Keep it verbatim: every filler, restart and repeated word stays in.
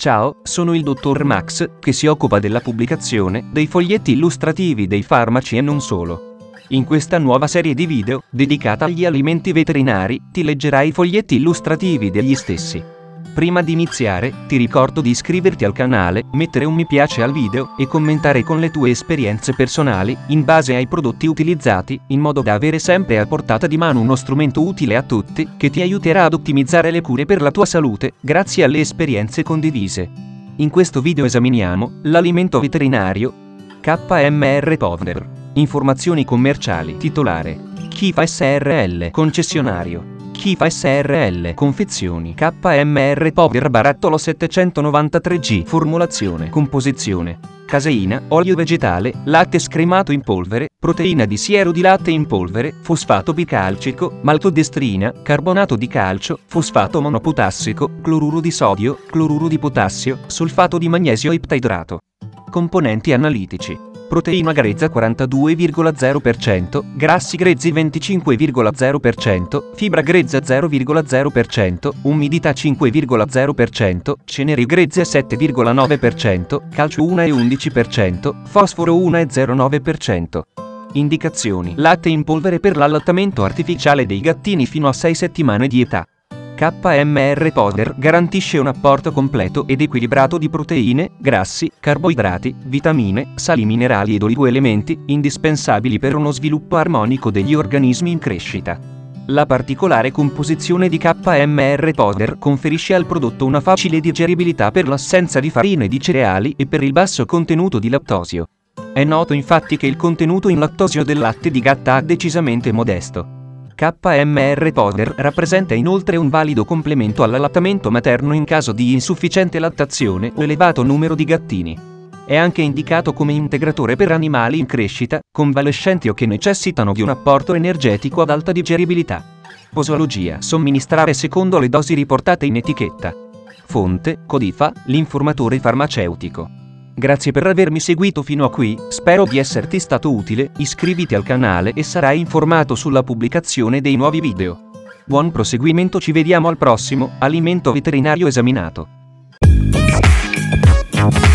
Ciao, sono il dottor Max, che si occupa della pubblicazione dei foglietti illustrativi dei farmaci e non solo. In questa nuova serie di video, dedicata agli alimenti veterinari, ti leggerai i foglietti illustrativi degli stessi. Prima di iniziare, ti ricordo di iscriverti al canale, mettere un mi piace al video e commentare con le tue esperienze personali, in base ai prodotti utilizzati, in modo da avere sempre a portata di mano uno strumento utile a tutti, che ti aiuterà ad ottimizzare le cure per la tua salute, grazie alle esperienze condivise. In questo video esaminiamo l'alimento veterinario K M R Powder. Informazioni commerciali. Titolare: Kifa S R L. Concessionario: Kifa S R L. Confezioni: K M R Powder barattolo settecentonovantatré G. Formulazione: composizione: caseina, olio vegetale, latte scremato in polvere, proteina di siero di latte in polvere, fosfato bicalcico, maltodestrina, carbonato di calcio, fosfato monopotassico, cloruro di sodio, cloruro di potassio, solfato di magnesio iptaidrato. Componenti analitici: proteina grezza quarantadue virgola zero per cento, grassi grezzi venticinque virgola zero per cento, fibra grezza zero virgola zero per cento, umidità cinque virgola zero per cento, ceneri grezze sette virgola nove per cento, calcio uno virgola undici per cento, fosforo uno virgola zero nove per cento. Indicazioni: latte in polvere per l'allattamento artificiale dei gattini fino a sei settimane di età. K M R Powder garantisce un apporto completo ed equilibrato di proteine, grassi, carboidrati, vitamine, sali minerali ed oligoelementi, indispensabili per uno sviluppo armonico degli organismi in crescita. La particolare composizione di K M R Powder conferisce al prodotto una facile digeribilità per l'assenza di farine di cereali e per il basso contenuto di lattosio. È noto infatti che il contenuto in lattosio del latte di gatta è decisamente modesto. K M R Powder rappresenta inoltre un valido complemento all'allattamento materno in caso di insufficiente lattazione o elevato numero di gattini. È anche indicato come integratore per animali in crescita, convalescenti o che necessitano di un apporto energetico ad alta digeribilità. Posologia: somministrare secondo le dosi riportate in etichetta. Fonte: Codifa, l'informatore farmaceutico. Grazie per avermi seguito fino a qui, spero di esserti stato utile, iscriviti al canale e sarai informato sulla pubblicazione dei nuovi video. Buon proseguimento, ci vediamo al prossimo alimento veterinario esaminato.